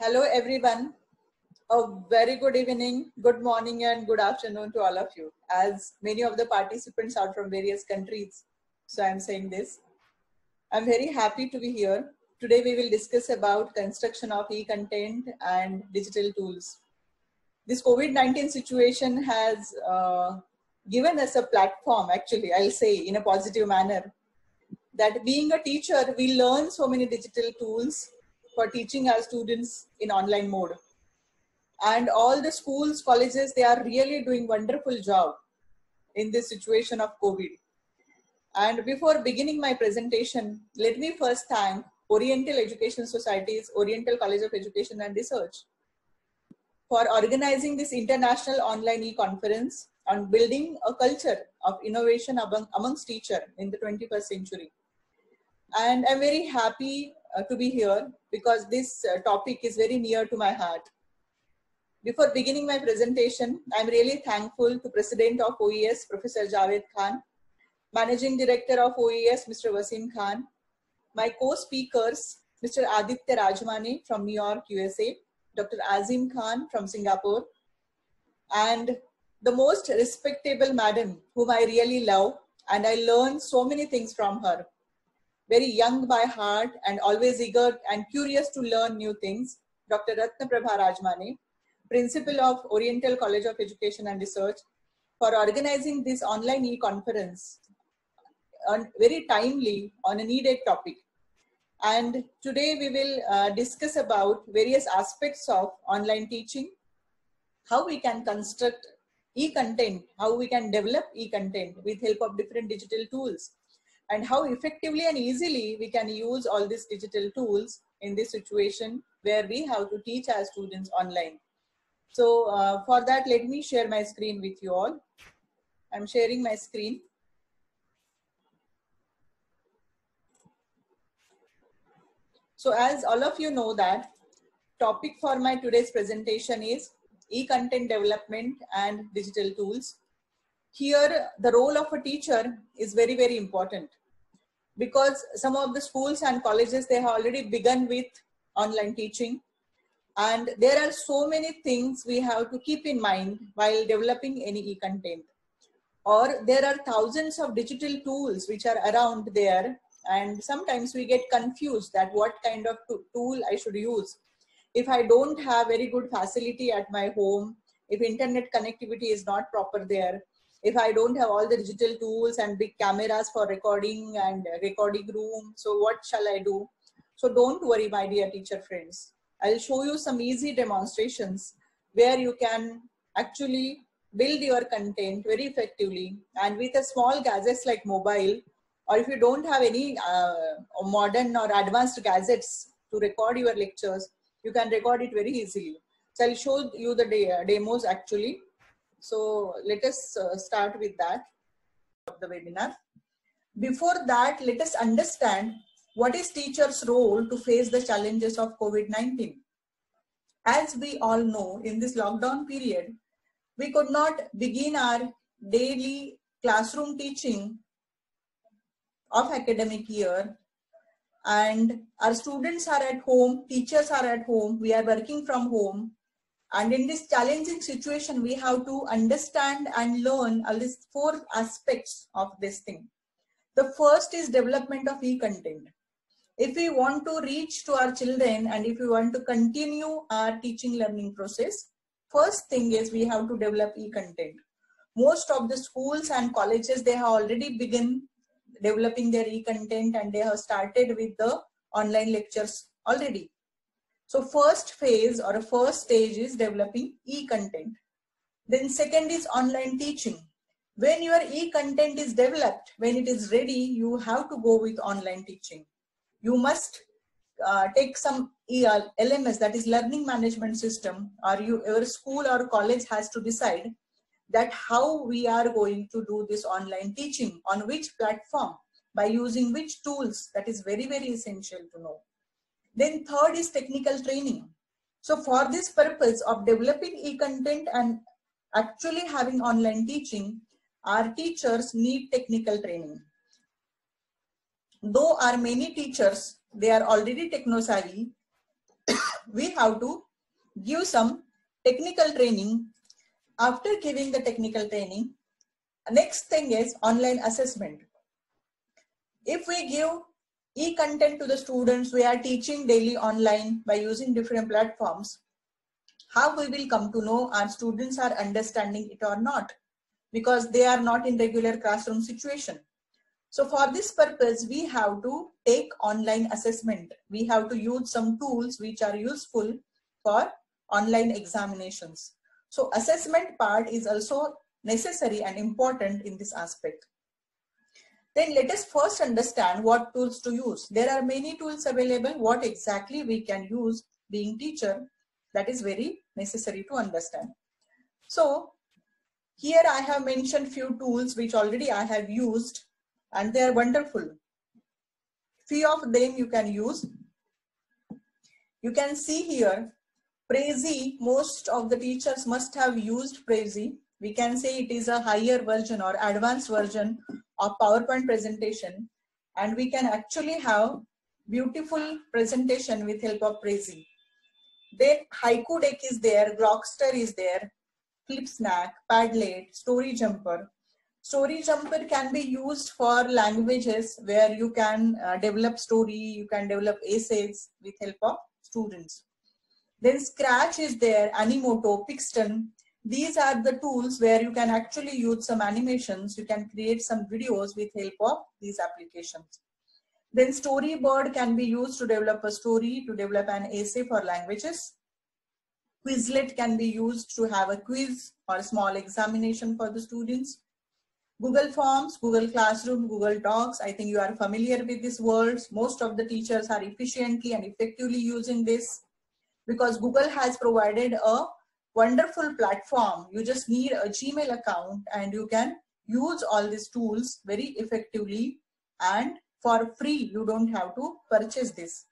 Hello everyone. A very good evening, good morning and good afternoon to all of you. As many of the participants are from various countries, so I'm saying this. I'm very happy to be here. Today we will discuss about construction of e-content and digital tools. This COVID-19 situation has given us a platform, actually, I'll say in a positive manner, that being a teacher, we learn so many digital tools for teaching our students in online mode. And all the schools, colleges, they are really doing wonderful job in this situation of COVID. And before beginning my presentation, let me first thank Oriental Education Society's Oriental College of Education and Research for organizing this international online e-conference on building a culture of innovation amongst teachers in the 21st century. And I'm very happy to be here because this topic is very near to my heart. Before beginning my presentation, I'm really thankful to President of OES, Professor Javed Khan, Managing Director of OES, Mr. Wasim Khan, my co-speakers, Mr. Aditya Rajmani from New York, USA, Dr. Azim Khan from Singapore, and the most respectable madam whom I really love, and I learned so many things from her. Very young by heart and always eager and curious to learn new things, Dr. Ratna Prabha Rajmani, Principal of Oriental College of Education and Research, for organizing this online e-conference very timely on a needed topic. And today we will discuss about various aspects of online teaching, how we can construct e-content, how we can develop e-content with help of different digital tools, and how effectively and easily we can use all these digital tools in this situation where we have to teach our students online. So for that, let me share my screen with you all. I'm sharing my screen. So as all of you know that, topic for my today's presentation is e-content development and digital tools. Here, the role of a teacher is very, very important because some of the schools and colleges, they have already begun with online teaching. And there are so many things we have to keep in mind while developing any e-content. Or there are thousands of digital tools which are around there, and sometimes we get confused that what kind of tool I should use. If I don't have very good facility at my home, if internet connectivity is not proper there, if I don't have all the digital tools and big cameras for recording and recording room, so what shall I do? So don't worry, my dear teacher friends. I'll show you some easy demonstrations where you can actually build your content very effectively and with a small gadgets like mobile, or if you don't have any modern or advanced gadgets to record your lectures, you can record it very easily. So I'll show you the demos actually. So let us start with that of the webinar. Before that, let us understand what is teacher's role to face the challenges of COVID-19. As we all know, in this lockdown period, we could not begin our daily classroom teaching of academic year, and our students are at home, teachers are at home, we are working from home. And in this challenging situation, we have to understand and learn all these four aspects of this thing. The first is development of e-content. If we want to reach to our children and if we want to continue our teaching learning process, first thing is we have to develop e-content. Most of the schools and colleges, they have already begun developing their e-content and they have started with the online lectures already. So first phase or a first stage is developing e-content. Then second is online teaching. When your e-content is developed, when it is ready, you have to go with online teaching. You must take some LMS, that is learning management system, or your school or college has to decide that how we are going to do this online teaching, on which platform, by using which tools. That is very, very essential to know. Then third is technical training. So for this purpose of developing e-content and actually having online teaching, our teachers need technical training. Though our many teachers, they are already techno-savvy, we have to give some technical training. After giving the technical training, next thing is online assessment. If we give e-content to the students, we are teaching daily online by using different platforms. How we will come to know our students are understanding it or not, because they are not in regular classroom situation. So for this purpose, we have to take online assessment. We have to use some tools which are useful for online examinations. So assessment part is also necessary and important in this aspect. Then let us first understand what tools to use. There are many tools available. What exactly we can use being teacher, that is very necessary to understand. So here I have mentioned few tools which already I have used, and they are wonderful. Few of them you can use. You can see here Prezi. Most of the teachers must have used Prezi. We can say it is a higher version or advanced version of PowerPoint presentation, and we can actually have beautiful presentation with help of Prezi. Then Haiku Deck is there, Grokster is there, Flipsnack, Padlet, Story Jumper. Story Jumper can be used for languages where you can develop story, you can develop essays with help of students. Then Scratch is there, Animoto, Pixton. These are the tools where you can actually use some animations, you can create some videos with help of these applications. Then Storyboard can be used to develop a story, to develop an essay for languages. Quizlet can be used to have a quiz or a small examination for the students. Google Forms, Google Classroom, Google Docs, I think you are familiar with these words. Most of the teachers are efficiently and effectively using this because Google has provided a wonderful platform. You just need a Gmail account and you can use all these tools very effectively and for free. You don't have to purchase this.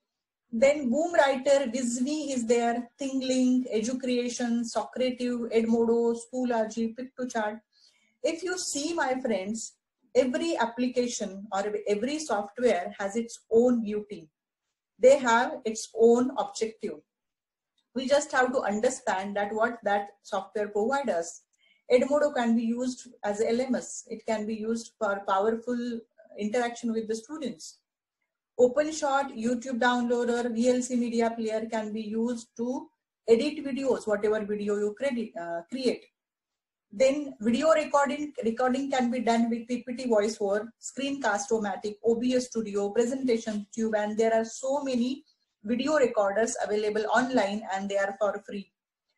Then Boomwriter, Disney is there, ThingLink, EduCreation, Socrative, Edmodo, Schoology, Pick2Chart. If you see, my friends, every application or every software has its own beauty. They have its own objective. We just have to understand that what that software provides us. Edmodo can be used as LMS. It can be used for powerful interaction with the students. OpenShot, YouTube downloader, VLC media player can be used to edit videos, whatever video you create. Then video recording can be done with PPT VoiceOver, Screencast-O-Matic, OBS Studio, Presentation Tube, and there are so many video recorders available online and they are for free.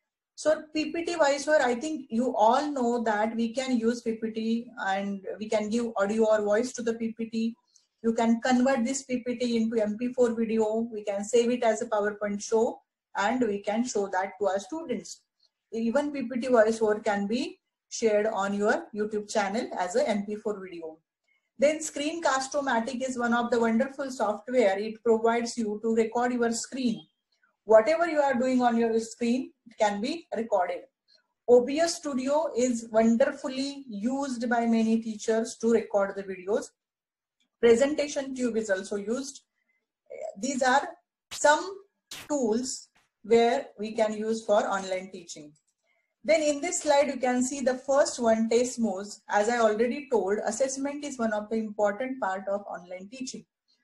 So PPT VoiceOver, I think you all know that we can use PPT and we can give audio or voice to the PPT. You can convert this PPT into MP4 video. We can save it as a PowerPoint show and we can show that to our students. Even PPT VoiceOver can be shared on your YouTube channel as a MP4 video. Then Screencast-O-Matic is one of the wonderful software. It provides you to record your screen. Whatever you are doing on your screen, it can be recorded. OBS Studio is wonderfully used by many teachers to record the videos. Presentation Tube is also used. These are some tools where we can use for online teaching. Then in this slide, you can see the first one, Testmos. As I already told, assessment is one of the important part of online teaching.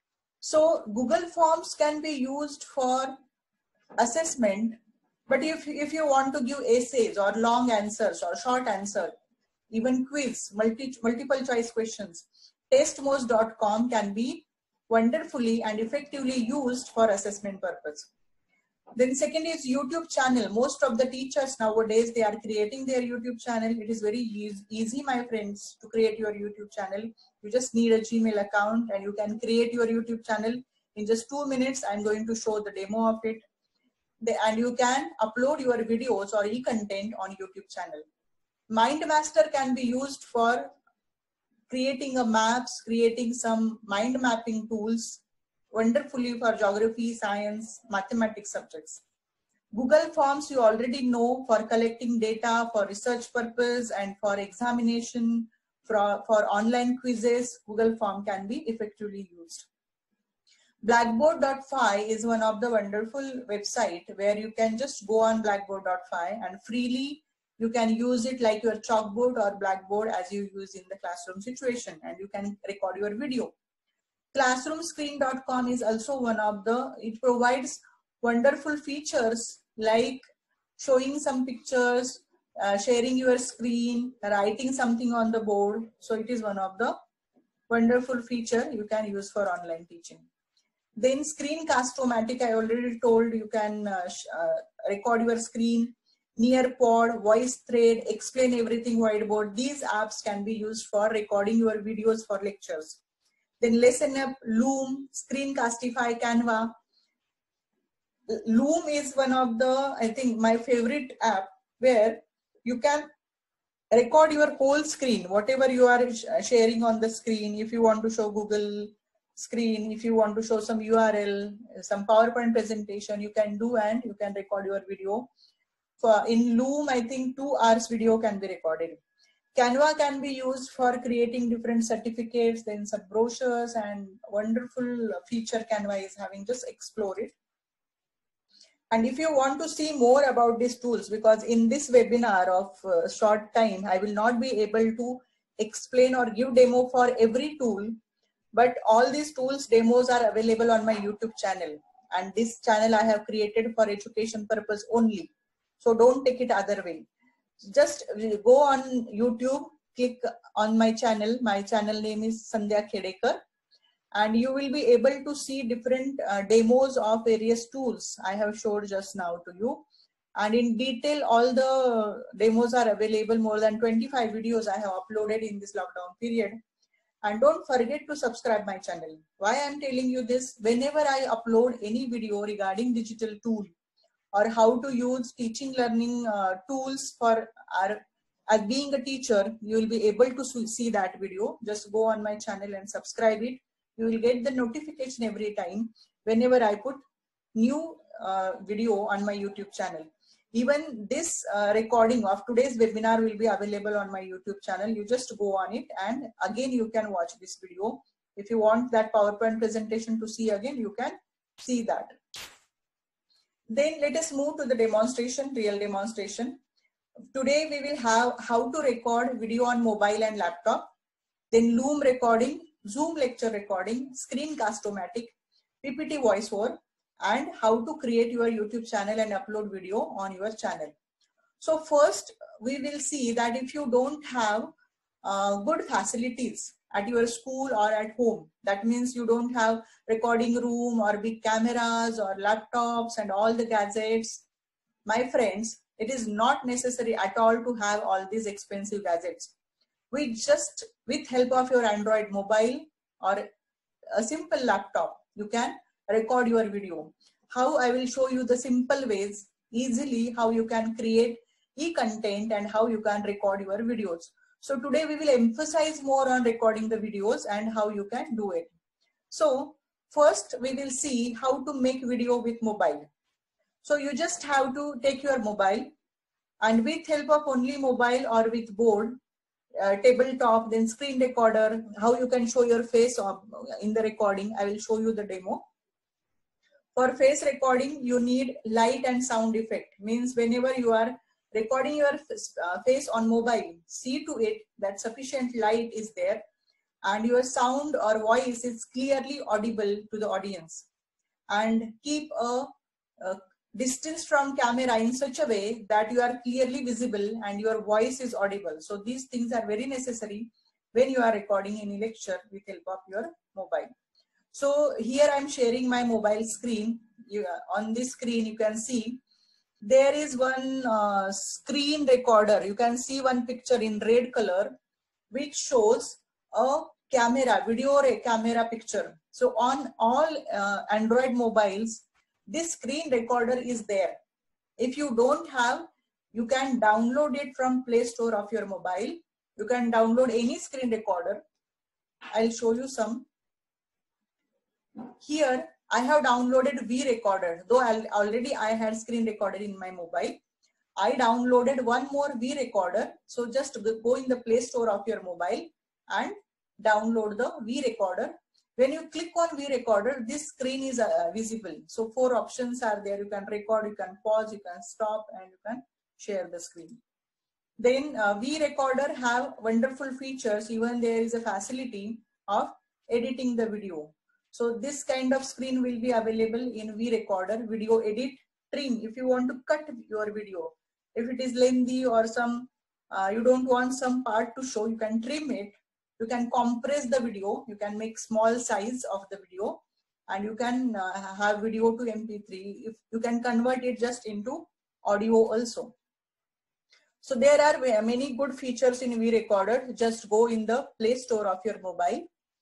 So Google Forms can be used for assessment, but if you want to give essays or long answers or short answer, even quiz, multiple choice questions, testmos.com can be wonderfully and effectively used for assessment purpose. Then second is YouTube channel. Most of the teachers nowadays, they are creating their YouTube channel. It is very easy, my friends, to create your YouTube channel. You just need a Gmail account and you can create your YouTube channel in just 2 minutes. I'm going to show the demo of it. And you can upload your videos or e-content on YouTube channel. MindMaster can be used for creating a maps, creating some mind mapping tools, wonderfully for geography, science, mathematics subjects. Google Forms you already know for collecting data for research purpose and for examination, for online quizzes, Google Form can be effectively used. Blackboard.fi is one of the wonderful website where you can just go on blackboard.fi and freely you can use it like your chalkboard or blackboard as you use in the classroom situation, and you can record your video. Classroomscreen.com is also one of the, it provides wonderful features like showing some pictures, sharing your screen, writing something on the board. So it is one of the wonderful feature you can use for online teaching. Then Screencast-O-Matic, I already told you can record your screen. Nearpod, VoiceThread, Explain Everything Whiteboard. These apps can be used for recording your videos for lectures. Then LessenUp, Loom, Screencastify, Canva. Loom is one of the, I think, my favorite app where you can record your whole screen, whatever you are sharing on the screen. If you want to show Google screen, if you want to show some URL, some PowerPoint presentation, you can do, and you can record your video. For in Loom, I think 2 hours video can be recorded. Canva can be used for creating different certificates, then some brochures, and wonderful feature Canva is having. Just explore it. And if you want to see more about these tools, because in this webinar of short time, I will not be able to explain or give demo for every tool, but all these tools demos are available on my YouTube channel. And this channel I have created for education purpose only. So don't take it other way. Just go on YouTube, click on my channel. My channel name is Sandhya Khedekar. And you will be able to see different demos of various tools I have showed just now to you. And in detail, all the demos are available. More than 25 videos I have uploaded in this lockdown period. And don't forget to subscribe my channel. Why I am telling you this? Whenever I upload any video regarding digital tool or how to use teaching learning tools for as being a teacher, you will be able to see that video. Just go on my channel and subscribe it. You will get the notification every time whenever I put new video on my YouTube channel. Even this recording of today's webinar will be available on my YouTube channel. You just go on it and again you can watch this video. If you want that PowerPoint presentation to see again, you can see that. Then let us move to the demonstration, real demonstration. Today we will have how to record video on mobile and laptop, then Loom recording, Zoom lecture recording, Screencast-O-Matic, PPT voiceover, and how to create your YouTube channel and upload video on your channel. So first we will see that if you don't have good facilities at your school or at home, that means you don't have recording room or big cameras or laptops and all the gadgets. My friends, it is not necessary at all to have all these expensive gadgets. We just, with help of your Android mobile or a simple laptop, you can record your video. How I will show you the simple ways, easily how you can create e-content and how you can record your videos. So today we will emphasize more on recording the videos and how you can do it. So first we will see how to make video with mobile. So you just have to take your mobile and with help of only mobile or with board, tabletop, then screen recorder, how you can show your face in the recording. I will show you the demo. For face recording, you need light and sound effect. Means whenever you are recording your face on mobile, see to it that sufficient light is there and your sound or voice is clearly audible to the audience. And keep a distance from camera in such a way that you are clearly visible and your voice is audible. So these things are very necessary when you are recording any lecture with help of your mobile. So here I am sharing my mobile screen. On this screen you can see there is one screen recorder. You can see one picture in red color which shows a camera, video camera picture. So on all Android mobiles, this screen recorder is there. If you don't have, you can download it from Play Store of your mobile. You can download any screen recorder. I'll show you some. Here I have downloaded V-Recorder, though already I had screen recorder in my mobile. I downloaded one more V-Recorder. So just go in the Play Store of your mobile and download the V-Recorder. When you click on vRecorder, this screen is visible. So 4 options are there. You can record, you can pause, you can stop, and you can share the screen. Then vRecorder have wonderful features. Even there is a facility of editing the video. So this kind of screen will be available in vRecorder, video edit, trim. If you want to cut your video, if it is lengthy or some you don't want some part to show, you can trim it. You can compress the video. You can make small size of the video, and you can have video to MP3. If you can convert it just into audio also. So there are many good features in vRecorder. Just go in the Play Store of your mobile,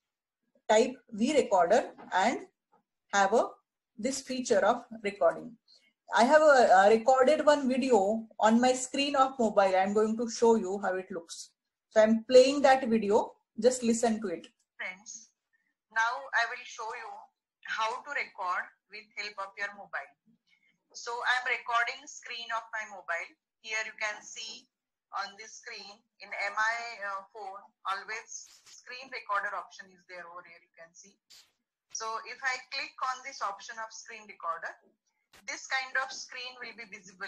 type vRecorder, and have this feature of recording. I have recorded one video on my screen of mobile. I'm going to show you how it looks. So I'm playing that video. Just listen to it. Friends, now I will show you how to record with help of your mobile. So I'm recording screen of my mobile. Here you can see on this screen in MI phone, always screen recorder option is there over here, you can see. So if I click on this option of screen recorder, this kind of screen will be visible,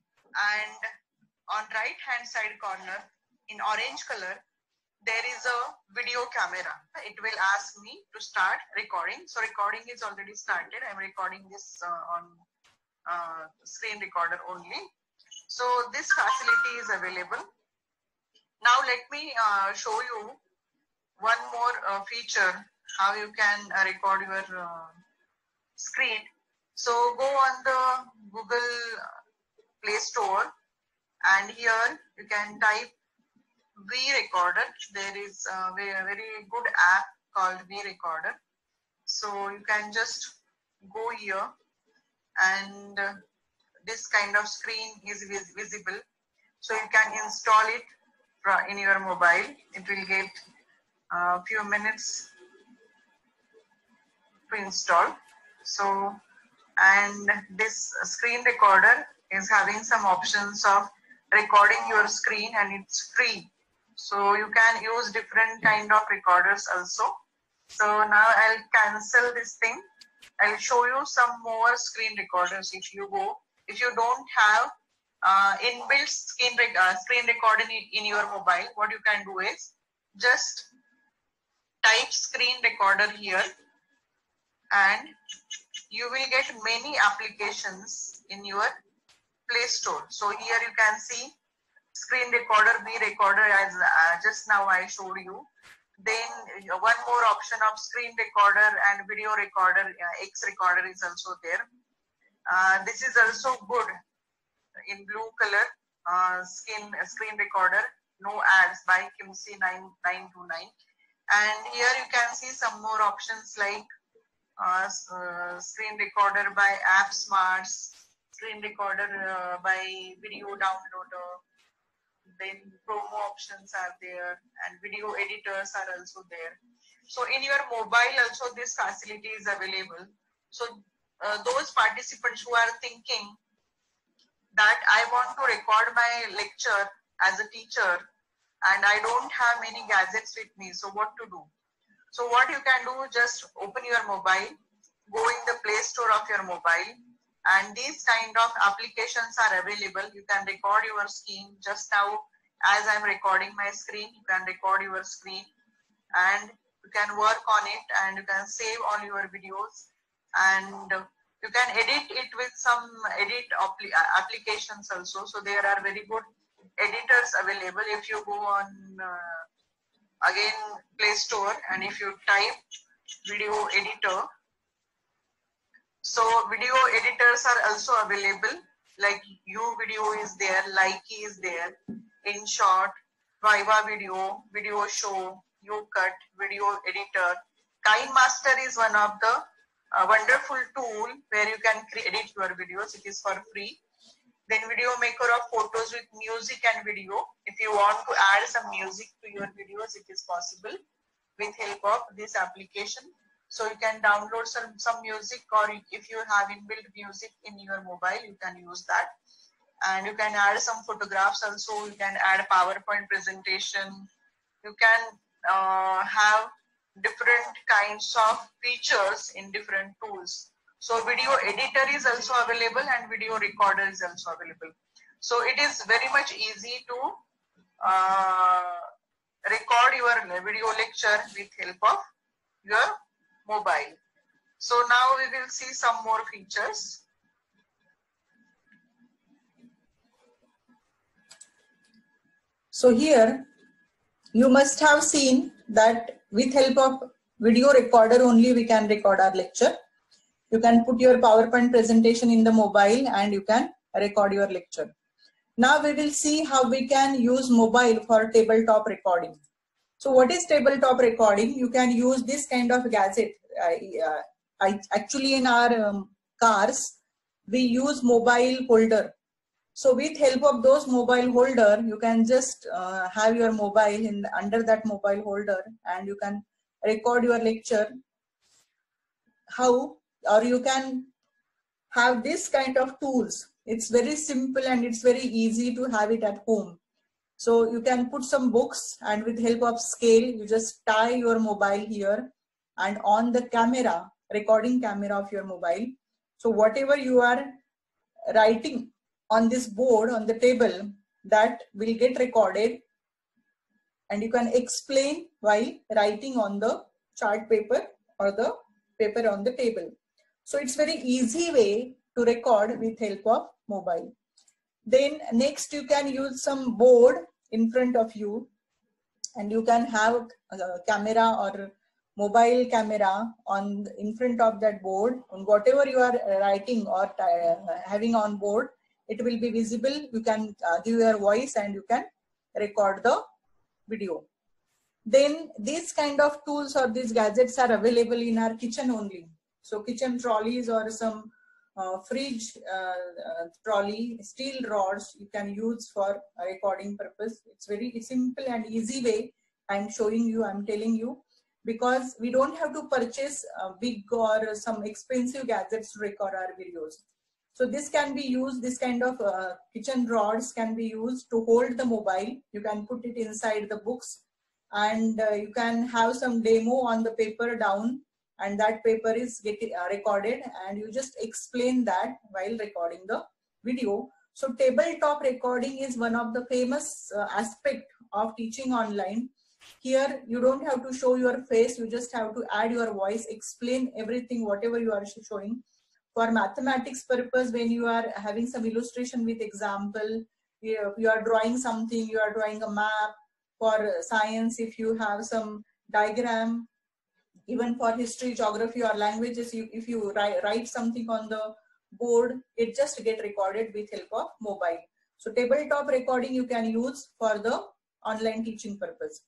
and on right hand side corner in orange color, there is a video camera. It will ask me to start recording. So recording is already started. I'm recording this on screen recorder only. So this facility is available. Now let me show you one more feature, how you can record your screen. So go on the Google Play Store, and here you can type vRecorder. There is a very good app called vRecorder. So you can just go here, and this kind of screen is visible. So you can install it in your mobile. It will get a few minutes to install. So, and this screen recorder is having some options of recording your screen, and it's free. So you can use different kind of recorders also. So now I'll cancel this thing. I'll show you some more screen recorders. If you don't have inbuilt screen recording in your mobile, what you can do is just type screen recorder here, and you will get many applications in your Play Store. So here you can see screen recorder, vRecorder, as just now I showed you. Then one more option of screen recorder and video recorder, X recorder is also there. This is also good in blue color, screen recorder, no ads by Kimsey 929. And here you can see some more options like screen recorder by AppSmarts, screen recorder by video downloader. Then promo options are there, and video editors are also there. So in your mobile also this facility is available. So those participants who are thinking that I want to record my lecture as a teacher and I don't have many gadgets with me, so what to do? So what you can do, just open your mobile, go in the Play Store of your mobile, and these kind of applications are available. You can record your screen. Just now, as I'm recording my screen, you can record your screen, and you can work on it, and you can save all your videos, and you can edit it with some applications also. So there are very good editors available. If you go on again Play Store, and if you type video editor, so video editors are also available, like uVideo is there, Likee is there, InShot, Viva Video, Video Show, UCut, Video Editor. KineMaster is one of the wonderful tool where you can edit your videos. It is for free. Then Video Maker of photos with music and video. If you want to add some music to your videos, it is possible with help of this application. So you can download some music, or if you have inbuilt music in your mobile, you can use that. And you can add some photographs also. You can add PowerPoint presentation. You can have different kinds of features in different tools. So video editor is also available and video recorder is also available. So it is very much easy to record your video lecture with help of your mobile. So now we will see some more features. So here you must have seen that with help of video recorder only we can record our lecture. You can put your PowerPoint presentation in the mobile and you can record your lecture. Now we will see how we can use mobile for tabletop recording. So what is tabletop recording? You can use this kind of gadget. Actually in our cars, we use mobile holder. So with help of those mobile holder, you can just have your mobile under that mobile holder and you can record your lecture. How? Or you can have this kind of tools. It's very simple and it's very easy to have it at home. So you can put some books and with help of scale, you just tie your mobile here and on the camera, recording camera of your mobile. So whatever you are writing on this board, on the table, that will get recorded and you can explain while writing on the chart paper or the paper on the table. So it's very easy way to record with help of mobile. Then next you can use some board in front of you and you can have a camera or mobile camera in front of that board, on whatever you are writing or having on board, it will be visible. You can give your voice and you can record the video. Then these kind of tools or these gadgets are available in our kitchen only. So kitchen trolleys or some fridge trolley, steel rods you can use for recording purpose. It's very simple and easy way I'm showing you, I'm telling you, because we don't have to purchase big or some expensive gadgets to record our videos. So this can be used, this kind of kitchen rods can be used to hold the mobile. You can put it inside the books and you can have some demo on the paper down and that paper is getting recorded and you just explain that while recording the video. So tabletop recording is one of the famous aspect of teaching online. Here you don't have to show your face, you just have to add your voice, explain everything whatever you are showing. For mathematics purpose, when you are having some illustration with example, you are drawing something, you are drawing a map. For science, if you have some diagram, even for history, geography or languages, if you write something on the board, it just get recorded with help of mobile. So tabletop recording you can use for the online teaching purpose.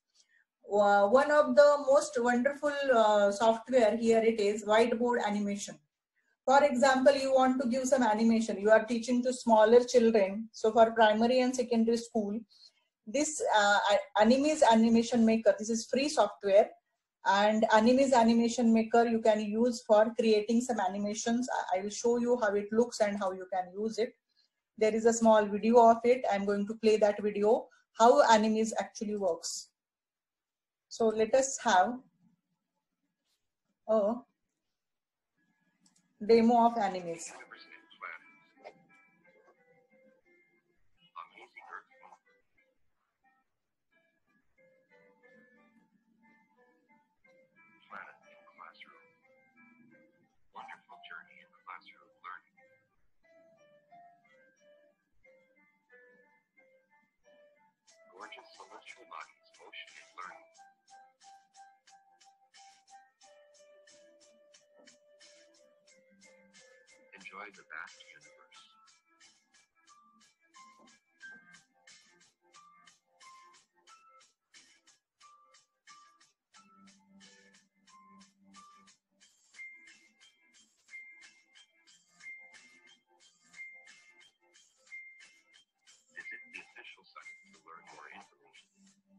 One of the most wonderful software here it is whiteboard animation. For example, you want to give some animation, you are teaching to smaller children. So for primary and secondary school, this Anime's Animation Maker, this is free software, and Anime's Animation Maker you can use for creating some animations. I will show you how it looks and how you can use it. There is a small video of it. I'm going to play that video, how Anime's actually works. So let us have a demo of Anime's. Gorgeous celestial bodies, motion and learning. Enjoy the vast universe. Visit the official site to learn more information.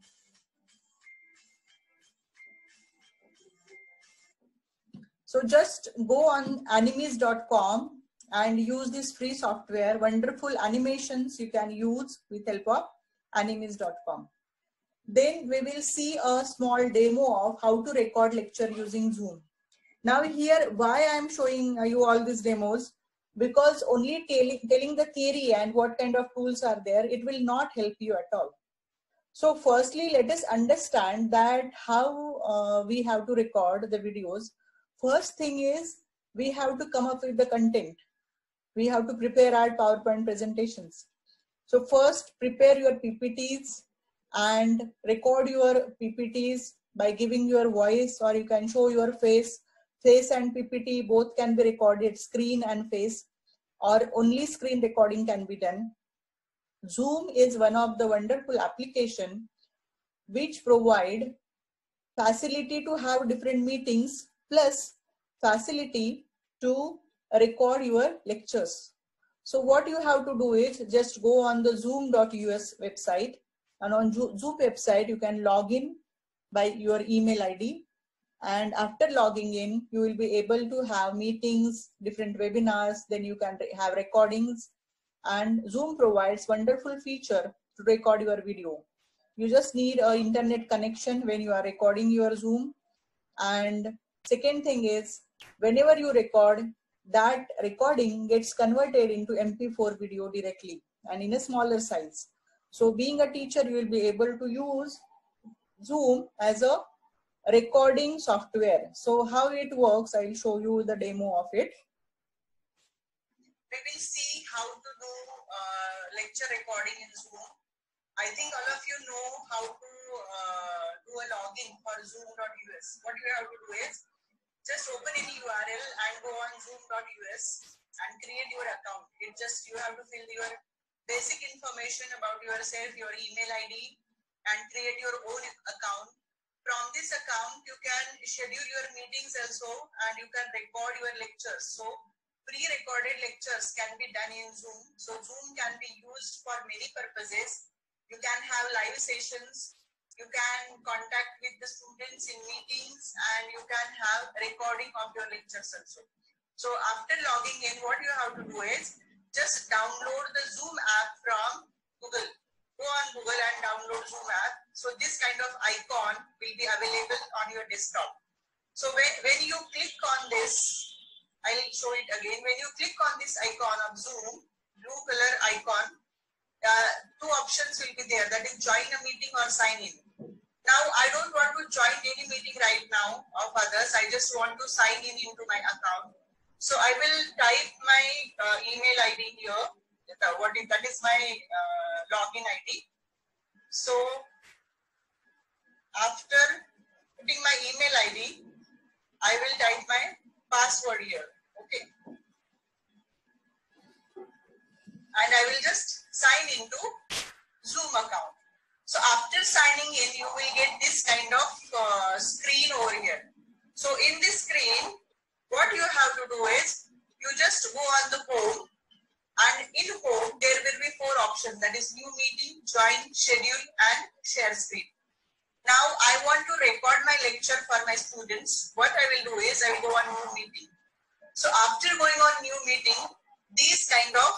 So just go on animes.com and use this free software. Wonderful animations you can use with help of animes.com. Then we will see a small demo of how to record lecture using Zoom. Now here, why I am showing you all these demos, because only telling the theory and what kind of tools are there, it will not help you at all. So firstly, let us understand that how we have to record the videos. First thing is, we have to come up with the content. We have to prepare our PowerPoint presentations. So first, prepare your PPTs and record your PPTs by giving your voice, or you can show your face. Face and PPT both can be recorded, screen and face, or only screen recording can be done. Zoom is one of the wonderful application which provide facility to have different meetings plus facility to record your lectures. So what you have to do is just go on the zoom.us website, and on Zoom website you can log in by your email ID, and after logging in you will be able to have meetings, different webinars, then you can have recordings, and Zoom provides wonderful feature to record your video. You just need an internet connection when you are recording your Zoom. And second thing is, whenever you record, that recording gets converted into MP4 video directly and in a smaller size. So being a teacher, you will be able to use Zoom as a recording software. So how it works, I will show you the demo of it. We will see how to do lecture recording in Zoom. I think all of you know how to do a login for zoom.us. What you have to do is just open any URL and go on zoom.us and create your account. It just, you have to fill your basic information about yourself, your email ID, and create your own account. From this account, you can schedule your meetings also, and you can record your lectures. So pre-recorded lectures can be done in Zoom. So Zoom can be used for many purposes. You can have live sessions, you can contact with the students in meetings, and you can have recording of your lectures also. So after logging in, what you have to do is just download the Zoom app from Google. Go on Google and download Zoom app. So this kind of icon will be available on your desktop. So when you click on this, I will show it again. When you click on this icon of Zoom, blue color icon, two options will be there, that is join a meeting or sign in. Now I don't want to join any meeting right now of others. I just want to sign in into my account. So I will type my email ID here. That is my login ID. So after putting my email ID, I will type my password here. Okay. And I will just sign into Zoom account. So after signing in, you will get this kind of screen over here. So in this screen, what you have to do is, you just go on the home, and in home, there will be four options, that is new meeting, join, schedule, and share screen. Now I want to record my lecture for my students. What I will do is, I will go on new meeting. So after going on new meeting, these kind of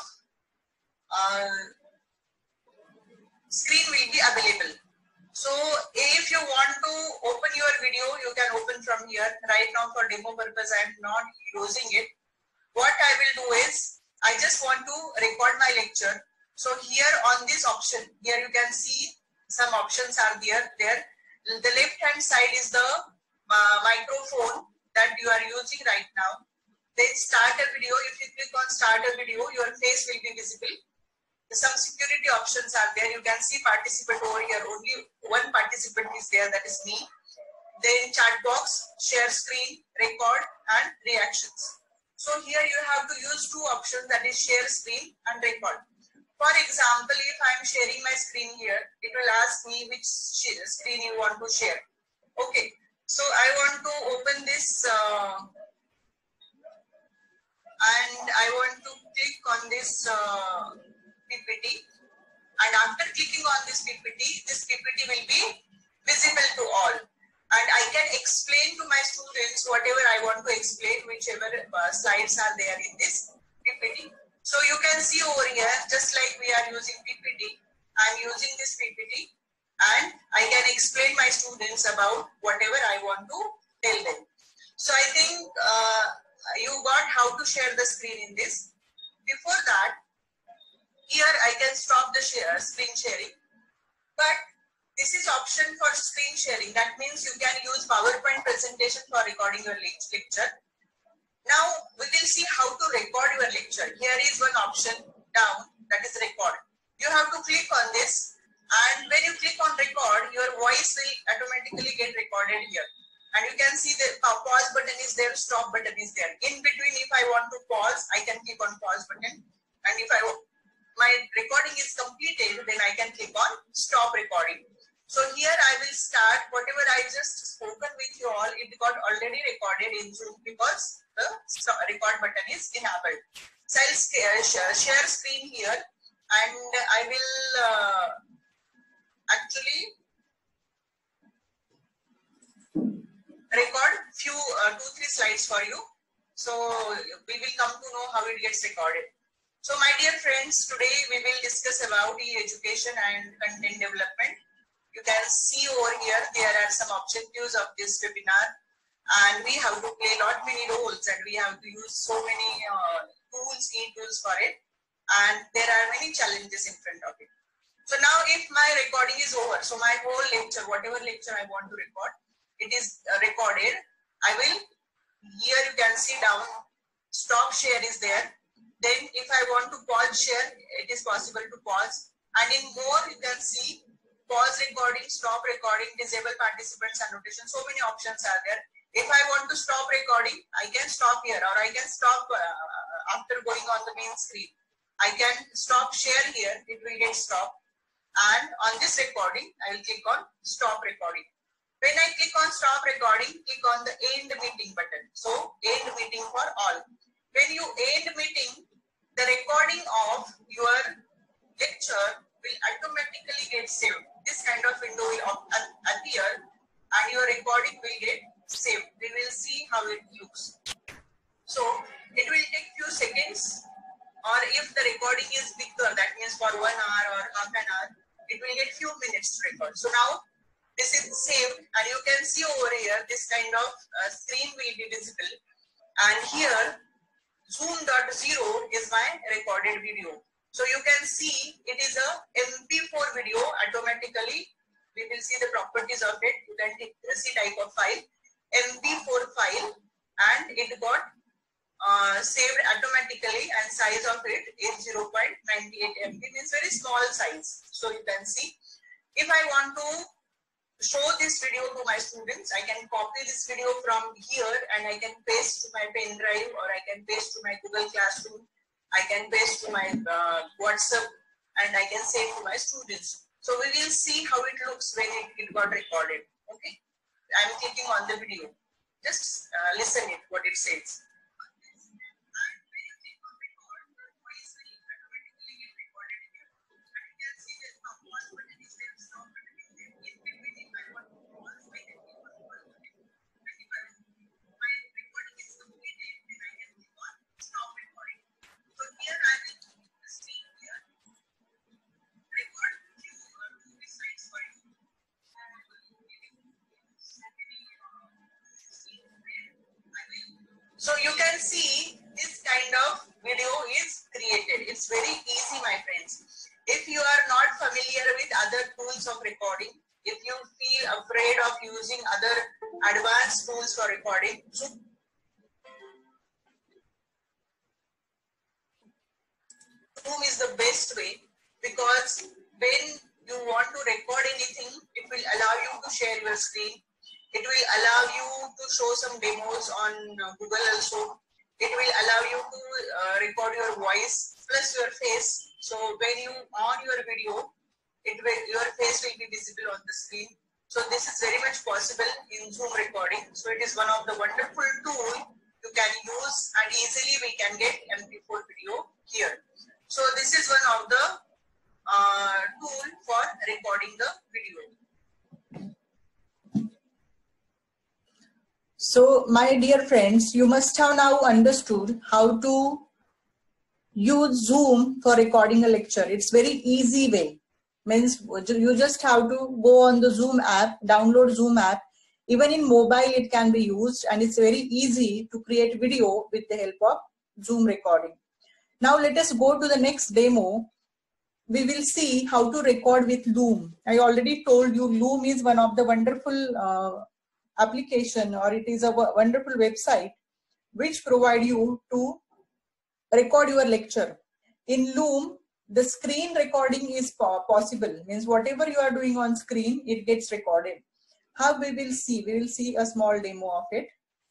screen will be available. So if you want to open your video, you can open from here. Right now for demo purpose, I am not using it. What I will do is, I just want to record my lecture. So here on this option, here you can see some options are there. The left hand side is the microphone that you are using right now. Then start a video. If you click on start a video, your face will be visible. Some security options are there. You can see participant over here. Only one participant is there, that is me. Then chat box, share screen, record, and reactions. So here you have to use two options, that is share screen and record. For example, if I am sharing my screen here, it will ask me which screen you want to share. Okay, so I want to open this and I want to click on this PPT, and after clicking on this PPT will be visible to all, and I can explain to my students whatever I want to explain, whichever slides are there in this PPT. So you can see over here, just like we are using PPT, I am using this PPT, and I can explain my students about whatever I want to tell them. So I think you got how to share the screen in this. Before that, here I can stop the screen sharing, but this is option for screen sharing. That means you can use PowerPoint presentation for recording your lecture. Now we will see how to record your lecture. Here is one option down, that is record. You have to click on this, and when you click on record, your voice will automatically get recorded here. And you can see the pause button is there, stop button is there. In between, if I want to pause, I can click on pause button. And if my recording is completed, then I can click on stop recording. So here I will start whatever I just spoken with you all. It got already recorded in Zoom because the record button is enabled. So I'll share screen here, and I will actually record few 2-3 slides for you. So we will come to know how it gets recorded. So my dear friends, today we will discuss about e-education and content development. You can see over here, there are some objectives of this webinar, and we have to play many roles, and we have to use so many e-tools for it, and there are many challenges in front of it. So now if my recording is over, so my whole lecture, whatever lecture I want to record, it is recorded. I will, here you can see down, stop share is there. Then if I want to pause share, it is possible to pause. And in more, you can see pause recording, stop recording, disable participants annotation. So many options are there. If I want to stop recording, I can stop here, or I can stop after going on the main screen. I can stop share here, it will get stopped. And on this recording, I will click on stop recording. When I click on stop recording, click on the end meeting button. So end meeting for all. When you end meeting, the recording of your lecture will automatically get saved. This kind of window will appear, and your recording will get saved. We will see how it looks. So it will take few seconds, or if the recording is bigger, that means for 1 hour or half an hour, it will get few minutes to record. So now this is saved, and you can see over here this kind of screen will be visible, and here Zoom.0 is my recorded video. So you can see it is a MP4 video automatically. We will see the properties of it. You can see type of file, MP4 file, and it got saved automatically, and size of it is 0.98 MB, means very small size. So you can see, if I want to show this video to my students, I can copy this video from here and I can paste to my pen drive, or I can paste to my Google Classroom. I can paste to my WhatsApp, and I can send to my students. So we will see how it looks when it got recorded. Okay, I'm clicking on the video. Just listen it, what it says. So you can see this kind of video is created. It's very easy, my friends. If you are not familiar with other tools of recording, if you feel afraid of using other advanced tools for recording, Zoom is the best way, because when you want to record anything, it will allow you to share your screen. It will allow you to show some demos on Google also. It will allow you to record your voice plus your face. So when you on your video, your face will be visible on the screen. So this is very much possible in Zoom recording. So it is one of the wonderful tools you can use, and easily we can get MP4 video here. So this is one of the tool for recording the video. So my dear friends, you must have now understood how to use Zoom for recording a lecture. It's very easy way. Means you just have to go on the Zoom app, download Zoom app. Even in mobile it can be used, and it's very easy to create video with the help of Zoom recording. Now let us go to the next demo. We will see how to record with Loom. I already told you Loom is one of the wonderful application, or it is a wonderful website which provide you to record your lecture. In Loom, the screen recording is possible. Means whatever you are doing on screen, it gets recorded. How we will see? We will see a small demo of it.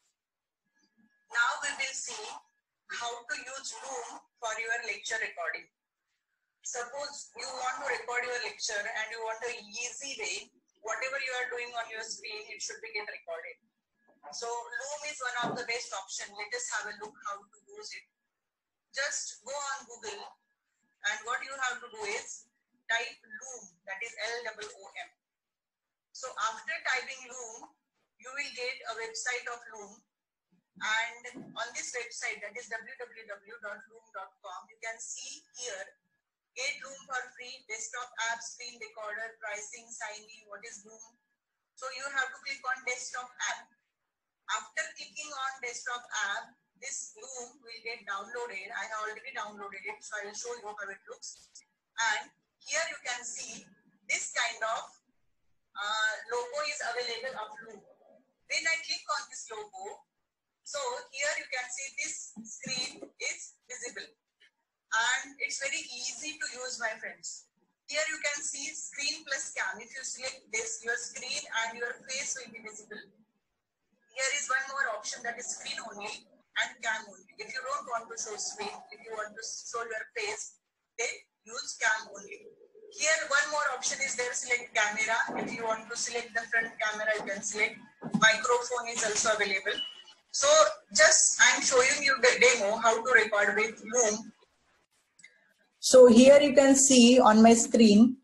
Now we will see how to use Loom for your lecture recording. Suppose you want to record your lecture and you want an easy way, whatever you are doing on your screen, it should be get recorded. So Loom is one of the best option. Let us have a look how to use it. Just go on Google, and what you have to do is type Loom, that is L-O-O-M. So after typing Loom, you will get a website of Loom, and on this website, that is www.loom.com, you can see here, get Loom for free, desktop app, screen recorder, pricing, sign in, what is Loom. So you have to click on desktop app. After clicking on desktop app, this Loom will get downloaded. I have already downloaded it, so I will show you how it looks. And here you can see this kind of logo is available of Loom. When I click on this logo, so here you can see this screen is visible. And it's very easy to use, my friends. Here you can see screen plus cam. If you select this, your screen and your face will be visible. Here is one more option, that is screen only and cam only. If you don't want to show screen, if you want to show your face, then use cam only. Here one more option is there, select camera. If you want to select the front camera, you can select. Microphone is also available. So just I'm showing you the demo how to record with Loom. So here you can see on my screen,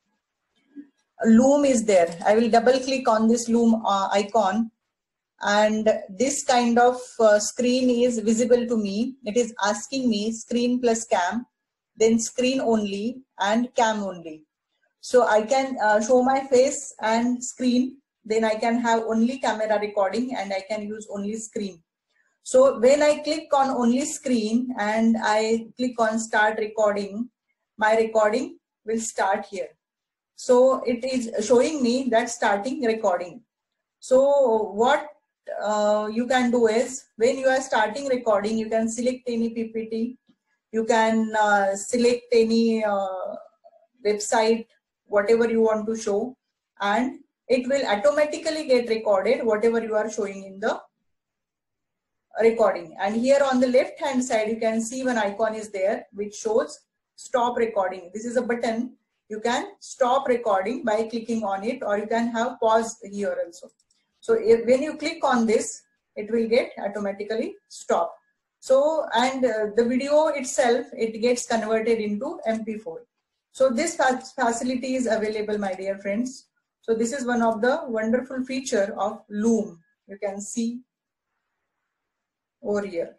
Loom is there. I will double click on this Loom icon, and this kind of screen is visible to me. It is asking me screen plus cam, then screen only and cam only. So I can show my face and screen, then I can have only camera recording and I can use only screen. So when I click on only screen and I click on start recording, my recording will start here. So it is showing me that starting recording. So what you can do is, when you are starting recording, you can select any PPT, you can select any website, whatever you want to show, and it will automatically get recorded whatever you are showing in the recording. And here on the left hand side, you can see one icon is there which shows stop recording. This is a button. You can stop recording by clicking on it, or you can have pause here also. So when you click on this, it will get automatically stop. So, and the video itself, it gets converted into MP4. So this facility is available, my dear friends. So this is one of the wonderful feature of Loom. You can see over here.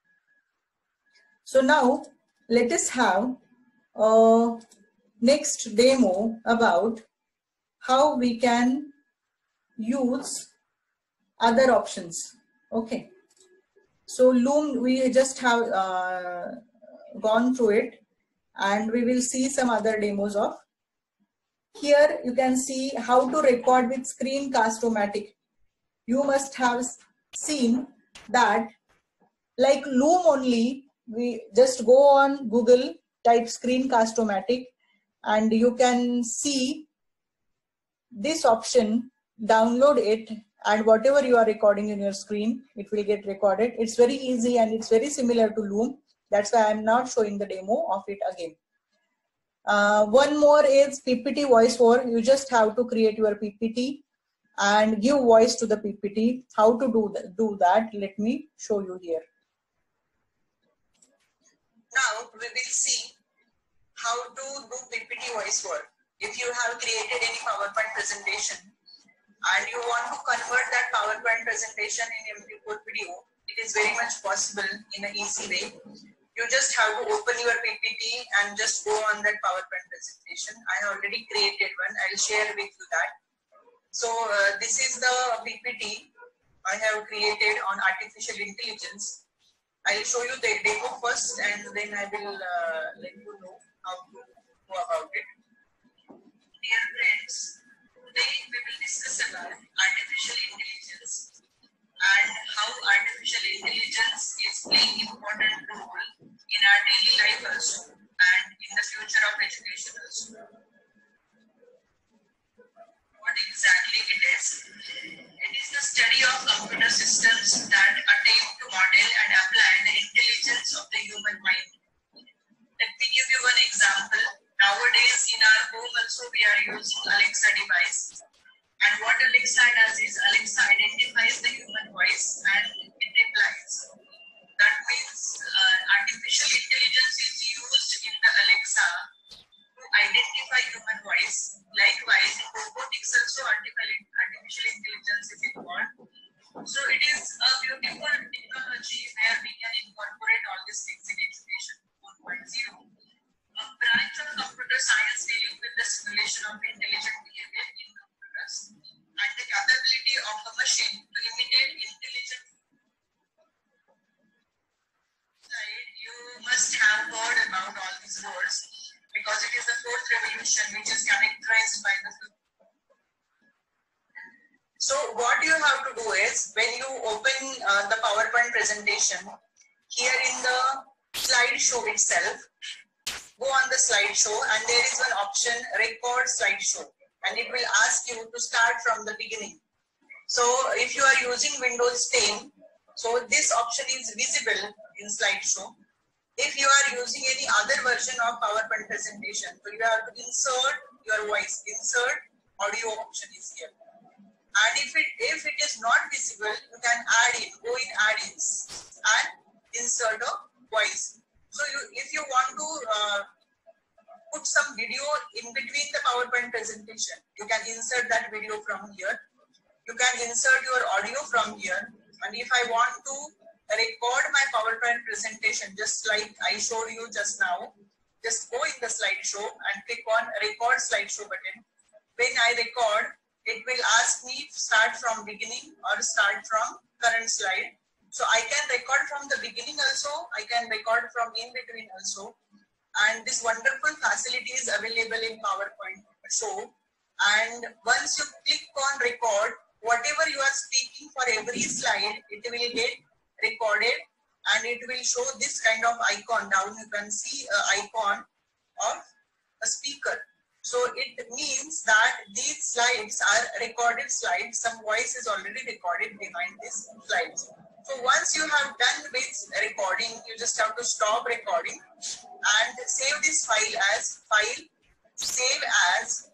So now let us have a next demo about how we can use other options. Okay. So Loom, we just have gone through it, and we will see some other demos of. Here you can see how to record with Screencast-O-Matic. You must have seen that like Loom only, we just go on Google, type Screencast-O-Matic, and you can see this option, download it, and whatever you are recording in your screen, it will get recorded. It's very easy and it's very similar to Loom. That's why I'm not showing the demo of it again. One more is PPT voiceover. You just have to create your PPT and give voice to the PPT. How to do that? Let me show you here. Now we will see how to do PPT voiceover. If you have created any PowerPoint presentation and you want to convert that PowerPoint presentation in MP4 video, it is very much possible in an easy way. You just have to open your PPT and just go on that PowerPoint presentation. I have already created one. I'll share with you that. So this is the PPT I have created on artificial intelligence. I'll show you the demo first and then I will let you know how to go about it. Dear friends, today we will discuss about artificial intelligence and how artificial intelligence is playing important role in our daily life also and in the future of education also. What exactly it is? It is the study of computer systems that attempt to model and apply the intelligence of the human mind. Let me give you one example. Nowadays in our home also we are using Alexa device. And what Alexa does is Alexa identifies the human voice and it replies. That means artificial intelligence is used in the Alexa to identify human voice. Likewise, in robotics also artificial intelligence is involved. So it is a beautiful technology where we can incorporate all these things in education 4.0. A branch of computer science dealing with the simulation of intelligent behavior in computers and the capability of a machine to imitate intelligent. You must have heard about all these words because it is the fourth revolution which is characterized by the. So what you have to do is when you open the PowerPoint presentation, here in the slideshow itself, go on the slideshow and there is one option record slideshow and it will ask you to start from the beginning. So if you are using Windows 10, so this option is visible in slideshow. If you are using any other version of PowerPoint presentation, so you have to insert your voice, insert audio option is here. And if it is not visible, you can add in, go in add-ins and insert a voice. So if you want to put some video in between the PowerPoint presentation, you can insert that video from here. You can insert your audio from here. And if I want to record my PowerPoint presentation, just like I showed you just now, just go in the slideshow and click on record slideshow button. When I record, it will ask me start from beginning or start from current slide. So I can record from the beginning also, I can record from in between also. And this wonderful facility is available in PowerPoint show. And once you click on record, whatever you are speaking for every slide, it will get recorded and it will show this kind of icon down. You can see an icon of a speaker. So it means that these slides are recorded slides. Some voice is already recorded behind these slides. So once you have done with recording, you just have to stop recording and save this file as save as.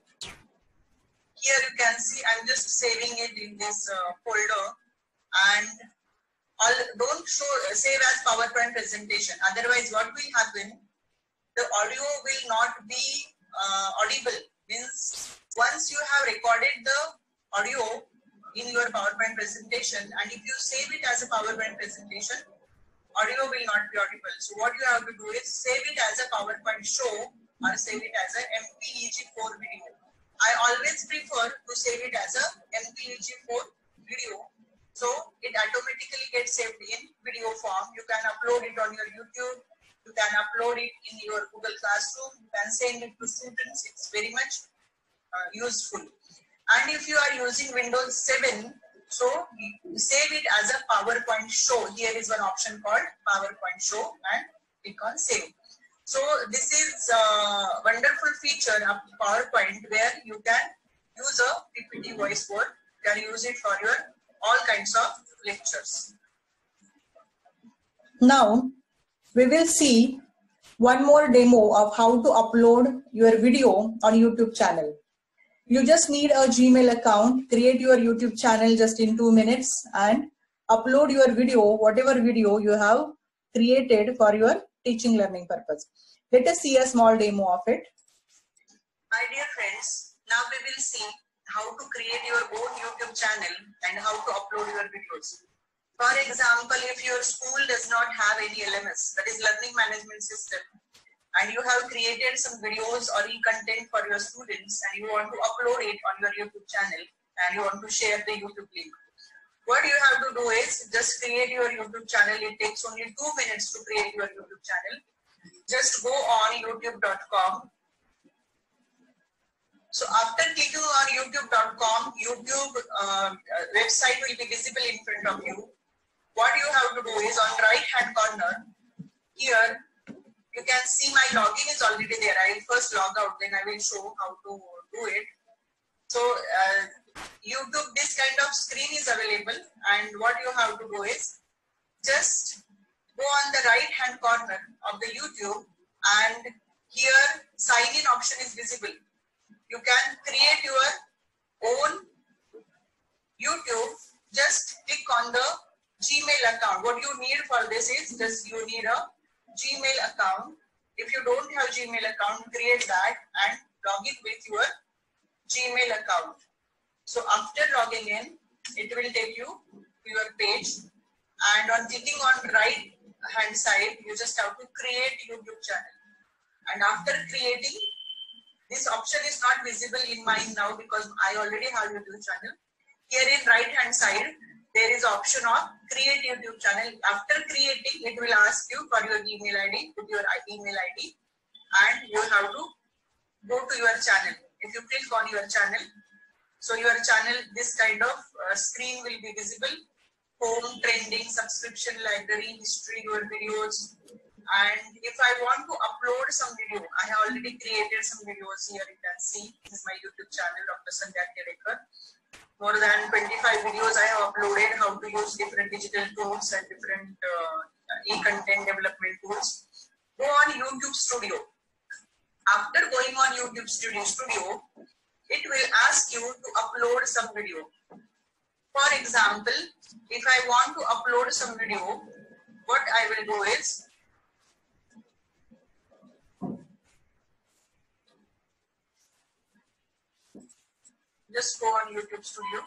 Here you can see I'm just saving it in this folder and don't save as PowerPoint presentation. Otherwise, what will happen? The audio will not be audible. Means once you have recorded the audio in your PowerPoint presentation and if you save it as a PowerPoint presentation, audio will not be audible. So what you have to do is save it as a PowerPoint show or save it as a MPEG-4 video. I always prefer to save it as a MPEG-4 video. So it automatically gets saved in video form. You can upload it on your YouTube. You can upload it in your Google Classroom. You can send it to students. It's very much useful. And if you are using Windows 7, so save it as a PowerPoint show. Here is one option called PowerPoint show and click on save. So this is a wonderful feature of PowerPoint where you can use a PPT voice board. You can use it for your all kinds of lectures. Now we will see one more demo of how to upload your video on YouTube channel. You just need a Gmail account, create your YouTube channel just in 2 minutes and upload your video, whatever video you have created for your teaching learning purpose. Let us see a small demo of it. My dear friends, now we will see how to create your own YouTube channel and how to upload your videos. For example, if your school does not have any LMS, that is learning management system, and you have created some videos or e-content for your students and you want to upload it on your YouTube channel and you want to share the YouTube link, what you have to do is just create your YouTube channel. It takes only 2 minutes to create your YouTube channel. Just go on youtube.com. So after clicking on youtube.com, YouTube website will be visible in front of you. What you have to do is on right hand corner, here you can see my login is already there. I will first log out, then I will show how to do it. So YouTube, this kind of screen is available, and what you have to do is just go on the right hand corner of the YouTube, and here sign in option is visible. You can create your own YouTube. Just click on the Gmail account. What you need for this is just you need a Gmail account. If you don't have Gmail account, create that and log in with your Gmail account. So after logging in, it will take you to your page, and on clicking on right hand side, you just have to create YouTube channel. And after creating, this option is not visible in mine now because I already have YouTube channel. Here in right hand side, there is option of create YouTube channel. After creating, it will ask you for your email ID, put your email ID, and you have to go to your channel. If you click on your channel, so your channel, this kind of screen will be visible. Home, trending, subscription, library, history, your videos. And if I want to upload some video, I have already created some videos here. You can see this is my YouTube channel, Dr. Sandhya Kedekar. More than 25 videos I have uploaded, how to use different digital tools and different e-content development tools. Go on YouTube Studio. After going on YouTube Studio, it will ask you to upload some video. For example, if I want to upload some video, what I will do is, just go on YouTube Studio.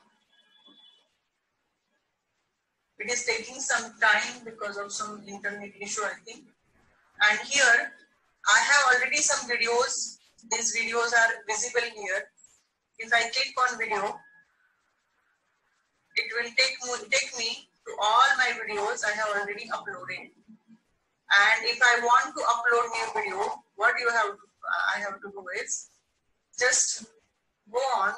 It is taking some time because of some internet issue, I think. And here, I have already some videos. These videos are visible here. If I click on video, it will take me to all my videos I have already uploaded. And if I want to upload new video, what I have to do is just go on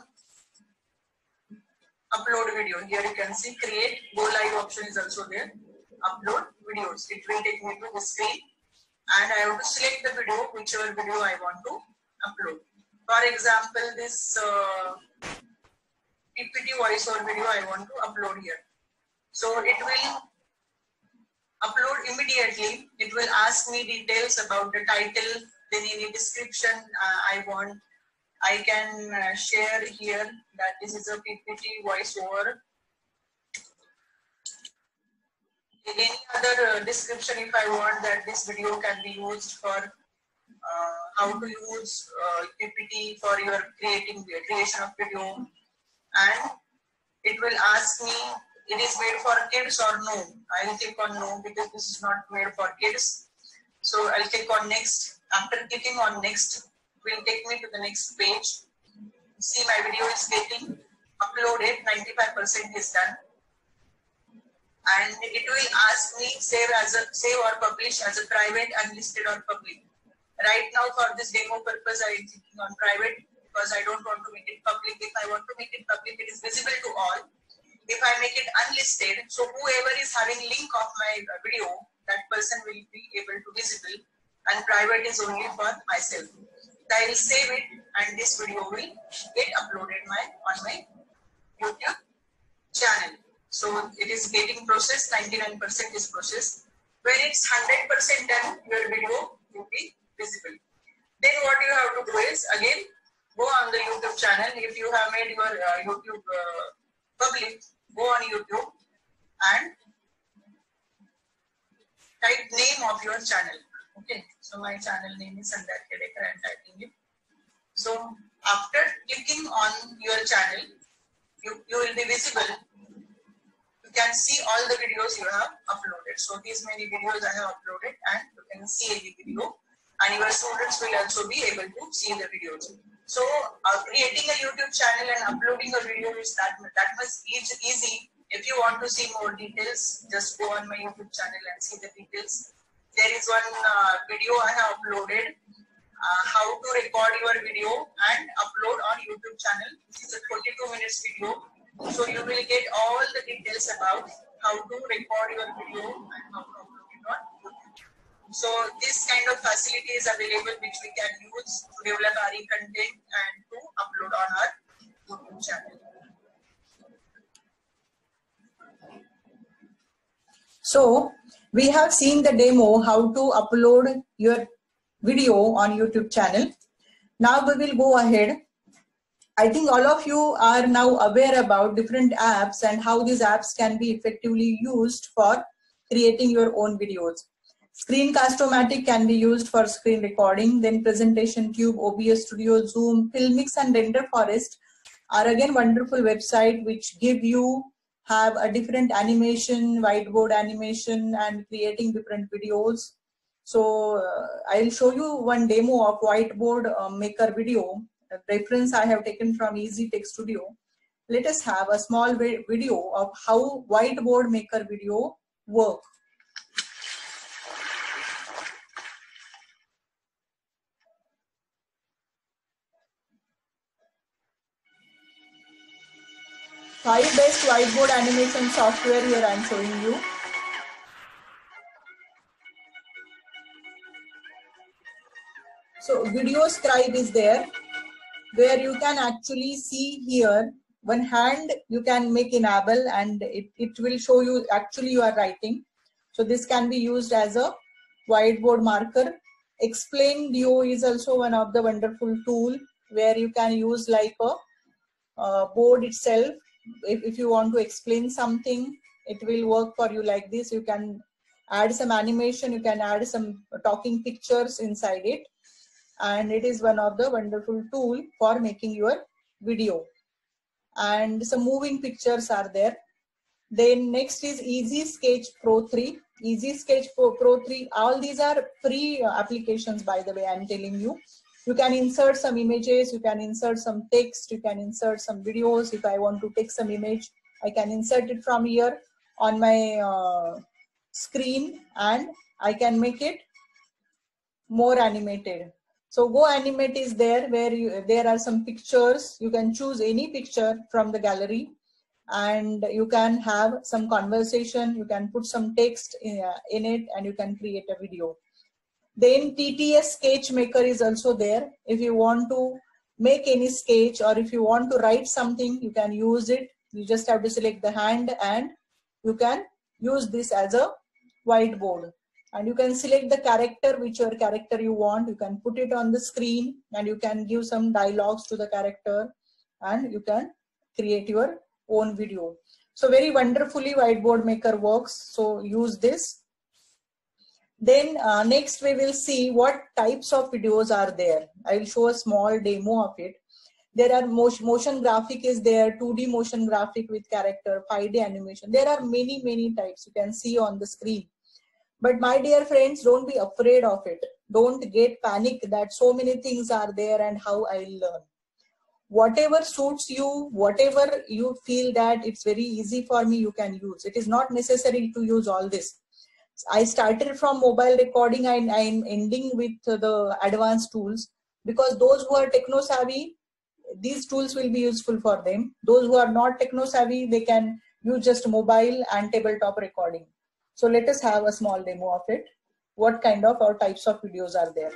upload video. Here you can see create, go live option is also there. Upload videos. It will take me to the screen, and I have to select the video, whichever video I want to upload. For example, this PPT voiceover video I want to upload here. So it will upload immediately. It will ask me details about the title, then any description I can share here that this is a PPT voiceover. Any other description if I want that this video can be used for how to use PPT for your creation of video, and it will ask me it is made for kids or no. I will click on no because this is not made for kids. So I'll click on next. After clicking on next, it will take me to the next page. See, my video is getting uploaded. 95% is done, and it will ask me save or publish as a private, unlisted or public. Right now, for this demo purpose, I am clicking on private because I don't want to make it public. If I want to make it public, it is visible to all. If I make it unlisted, so whoever is having link of my video, that person will be able to visible, and private is only for myself. I will save it, and this video will get uploaded on my YouTube channel. So it is getting processed. 99% is processed. When it's 100% done, your video will be visible. Then what you have to do is, again, go on the YouTube channel. If you have made your YouTube public, go on YouTube and type name of your channel. Okay, so my channel name is Sandhya Kedekar. I am typing it. So after clicking on your channel, you will be visible. You can see all the videos you have uploaded. So these many videos I have uploaded, and you can see any video, and your students will also be able to see the videos. So creating a YouTube channel and uploading a video is that much easy. If you want to see more details, just go on my YouTube channel and see the details. There is one video I have uploaded, how to record your video and upload on YouTube channel. This is a 22 minutes video. So you will get all the details about how to record your video and how to upload it on YouTube. So this kind of facility is available which we can use to develop our content and to upload on our YouTube channel. So we have seen the demo how to upload your video on YouTube channel. Now we will go ahead. I think all of you are now aware about different apps and how these apps can be effectively used for creating your own videos. Screencast-O-Matic can be used for screen recording, then Presentation Cube, OBS Studio, Zoom, Filmix and Render Forest are again wonderful website which have a different animation, whiteboard animation and creating different videos. So I'll show you one demo of whiteboard maker video. A reference I have taken from Easy Tech Studio. Let us have a small video of how whiteboard maker video work. Five best whiteboard animation software here I am showing you. So Video Scribe is there, where you can actually see here one hand you can make enable and it will show you actually you are writing. So this can be used as a whiteboard marker. Explain Duo is also one of the wonderful tool where you can use like a board itself. If you want to explain something, it will work for you like this. You can add some animation, you can add some talking pictures inside it. And it is one of the wonderful tool for making your video. And some moving pictures are there. Then next is Easy Sketch Pro 3. Easy Sketch Pro 3, all these are free applications by the way, I'm telling you. You can insert some images, you can insert some text, you can insert some videos. If I want to take some image, I can insert it from here on my screen and I can make it more animated. So Go Animate is there where there are some pictures. You can choose any picture from the gallery and you can have some conversation. You can put some text in it and you can create a video. Then TTS Sketch Maker is also there. If you want to make any sketch or if you want to write something, you can use it. You just have to select the hand and you can use this as a whiteboard. And you can select the character, whichever character you want. You can put it on the screen and you can give some dialogues to the character and you can create your own video. So very wonderfully whiteboard maker works. So use this. Then next we will see what types of videos are there. I will show a small demo of it. There are motion graphic is there, 2D motion graphic with character, 5D animation. There are many types you can see on the screen. But my dear friends, don't be afraid of it. Don't get panic that so many things are there and how I'll learn. Whatever suits you, whatever you feel that it's very easy for me, you can use. It is not necessary to use all this. I started from mobile recording and I'm ending with the advanced tools because those who are techno savvy, these tools will be useful for them. Those who are not techno savvy, they can use just mobile and tabletop recording. So let us have a small demo of it. What kind of or types of videos are there?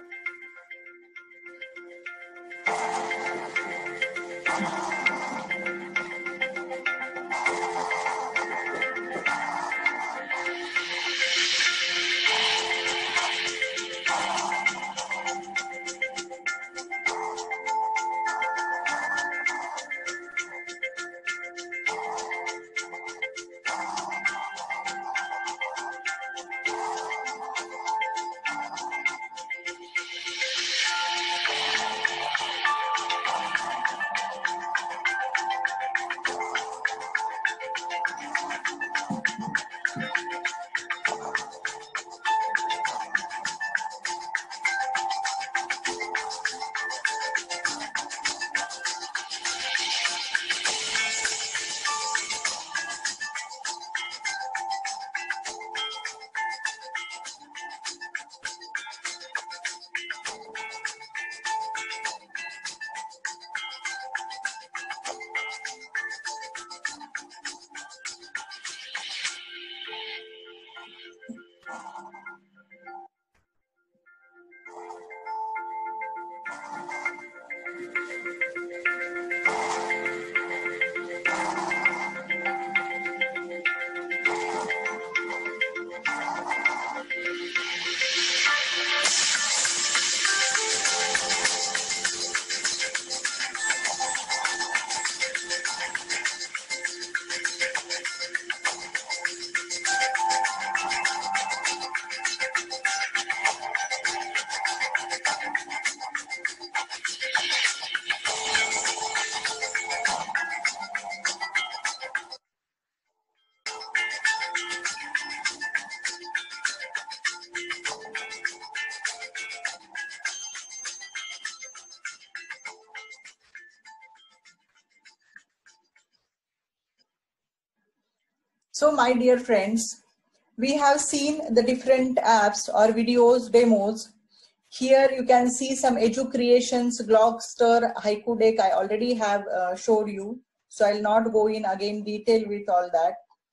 So my dear friends, we have seen the different apps or videos, demos. Here you can see some Edu Creations, Glogster, Haiku Deck. I already have showed you. So I'll not go in again detail with all that.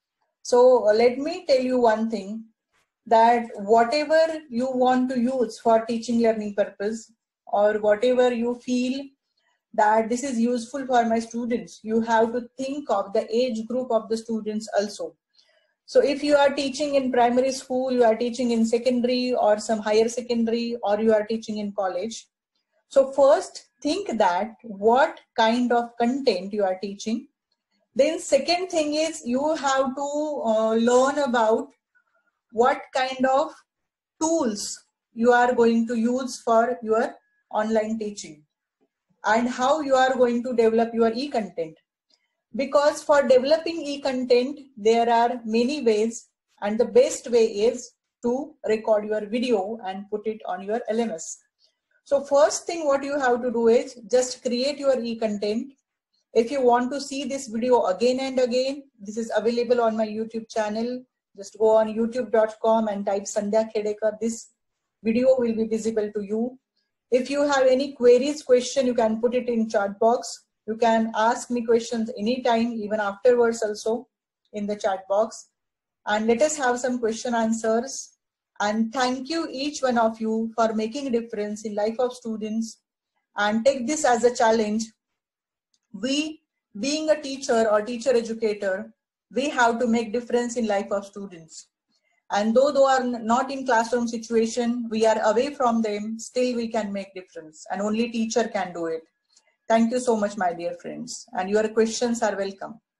So let me tell you one thing, that whatever you want to use for teaching learning purpose, or whatever you feel that this is useful for my students, you have to think of the age group of the students also. So if you are teaching in primary school, you are teaching in secondary or some higher secondary, or you are teaching in college. So first think that what kind of content you are teaching. Then second thing is you have to learn about what kind of tools you are going to use for your online teaching, and how you are going to develop your e-content. Because for developing e-content, there are many ways, and the best way is to record your video and put it on your LMS. So first thing what you have to do is just create your e-content. If you want to see this video again and again, this is available on my YouTube channel. Just go on youtube.com and type Sandhya Khedekar. This video will be visible to you. If you have any queries, question, you can put it in chat box. You can ask me questions anytime, even afterwards also in the chat box. And let us have some question answers. And thank you each one of you for making a difference in life of students. And take this as a challenge. We, being a teacher or teacher educator, we have to make difference in life of students. And though they are not in classroom situation, we are away from them, still we can make difference, and only teacher can do it. Thank you so much, my dear friends, and your questions are welcome.